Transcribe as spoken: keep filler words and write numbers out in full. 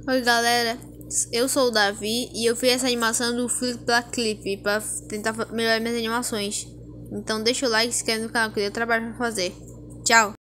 Oi galera, eu sou o Davi e eu fiz essa animação do Flip Black Clip para tentar melhorar minhas animações. Então deixa o like e se inscreve no canal que eu trabalho para fazer. Tchau!